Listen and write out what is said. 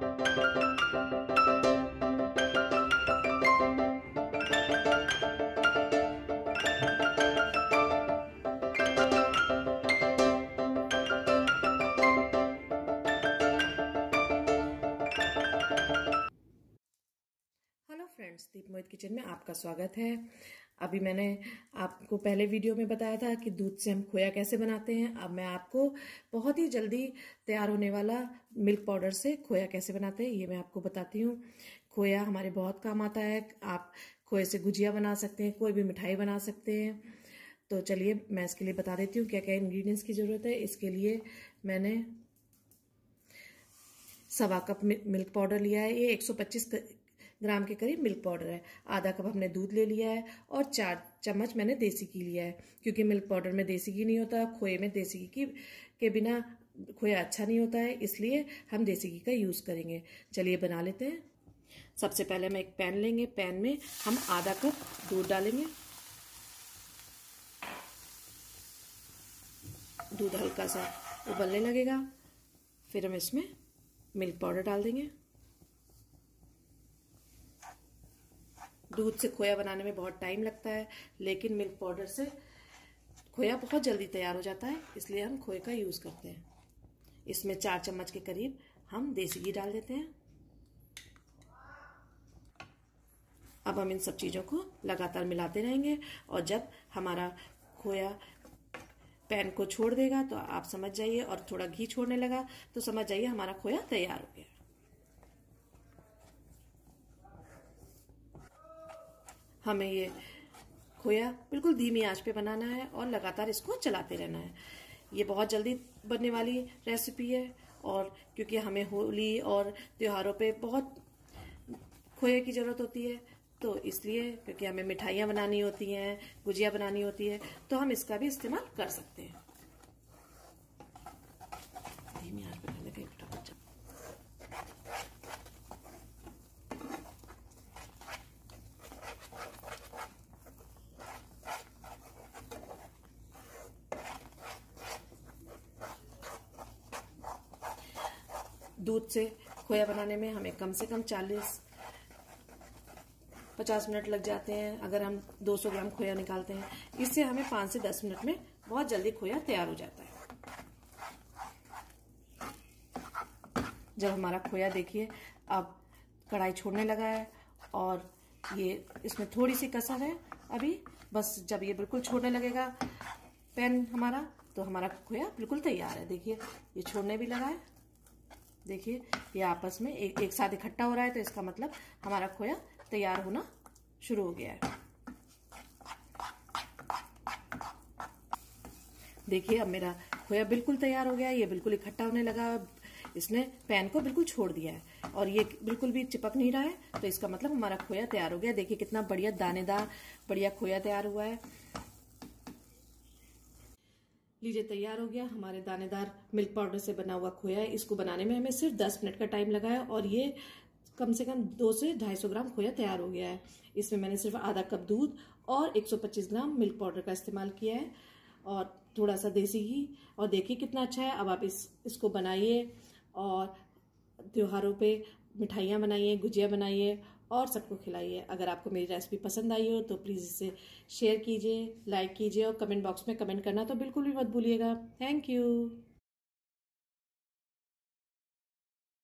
Hello friends, Deep Mohit kitchen में आपका स्वागत है। अभी मैंने आपको पहले वीडियो में बताया था कि दूध से हम खोया कैसे बनाते हैं। अब मैं आपको बहुत ही जल्दी तैयार होने वाला मिल्क पाउडर से खोया कैसे बनाते हैं ये मैं आपको बताती हूँ। खोया हमारे बहुत काम आता है। आप खोए से गुजिया बना सकते हैं, कोई भी मिठाई बना सकते हैं। तो चलिए मैं इसके लिए बता देती हूँ क्या क्या इंग्रेडिएंट्स की जरूरत है। इसके लिए मैंने 1.25 कप मिल्क पाउडर लिया है। ये 125 ग्राम के करीब मिल्क पाउडर है। आधा कप हमने दूध ले लिया है और 4 चम्मच मैंने देसी घी लिया है, क्योंकि मिल्क पाउडर में देसी घी नहीं होता। खोए में देसी घी के बिना खोया अच्छा नहीं होता है, इसलिए हम देसी घी का यूज करेंगे। चलिए बना लेते हैं। सबसे पहले हम एक पैन लेंगे। पैन में हम आधा कप दूध डालेंगे। दूध हल्का सा उबलने लगेगा, फिर हम इसमें मिल्क पाउडर डाल देंगे। दूध से खोया बनाने में बहुत टाइम लगता है, लेकिन मिल्क पाउडर से खोया बहुत जल्दी तैयार हो जाता है, इसलिए हम खोए का यूज करते हैं। इसमें 4 चम्मच के करीब हम देसी घी डाल देते हैं। अब हम इन सब चीजों को लगातार मिलाते रहेंगे, और जब हमारा खोया पैन को छोड़ देगा तो आप समझ जाइए, और थोड़ा घी छोड़ने लगा तो समझ जाइए हमारा खोया तैयार हो गया। हमें ये खोया बिल्कुल धीमी आंच पे बनाना है और लगातार इसको चलाते रहना है। ये बहुत जल्दी बनने वाली रेसिपी है, और क्योंकि हमें होली और त्योहारों पे बहुत खोए की जरूरत होती है, तो इसलिए क्योंकि हमें मिठाइयाँ बनानी होती हैं, गुजिया बनानी होती है, तो हम इसका भी इस्तेमाल कर सकते हैं। धीमी आंच पे करने का फटाफट। दूध से खोया बनाने में हमें कम से कम 40-50 मिनट लग जाते हैं। अगर हम 200 ग्राम खोया निकालते हैं, इससे हमें 5 से 10 मिनट में बहुत जल्दी खोया तैयार हो जाता है। जब हमारा खोया देखिए अब कढ़ाई छोड़ने लगा है, और ये इसमें थोड़ी सी कसर है अभी, बस जब ये बिल्कुल छोड़ने लगेगा पैन हमारा, तो हमारा खोया बिल्कुल तैयार है। देखिए ये छोड़ने भी लगा है। देखिए ये आपस में एक साथ इकट्ठा हो रहा है, तो इसका मतलब हमारा खोया तैयार होना शुरू हो गया है। देखिए अब मेरा खोया बिल्कुल तैयार हो गया है। ये बिल्कुल इकट्ठा होने लगा, इसने पैन को बिल्कुल छोड़ दिया है, और ये बिल्कुल भी चिपक नहीं रहा है, तो इसका मतलब हमारा खोया तैयार हो गया। देखिए कितना बढ़िया दानेदार बढ़िया खोया तैयार हुआ है। लीजिए तैयार हो गया हमारे दानेदार मिल्क पाउडर से बना हुआ खोया है। इसको बनाने में हमें सिर्फ 10 मिनट का टाइम लगा है, और ये कम से कम 2 से 250 ग्राम खोया तैयार हो गया है। इसमें मैंने सिर्फ आधा कप दूध और 125 ग्राम मिल्क पाउडर का इस्तेमाल किया है, और थोड़ा सा देसी घी। और देखिए कितना अच्छा है। अब आप इसको बनाइए, और त्योहारों पे मिठाइयाँ बनाइए, गुजिया बनाइए, और सबको खिलाइए। अगर आपको मेरी रेसिपी पसंद आई हो तो प्लीज़ इसे शेयर कीजिए, लाइक कीजिए, और कमेंट बॉक्स में कमेंट करना तो बिल्कुल भी मत भूलिएगा। Thank you.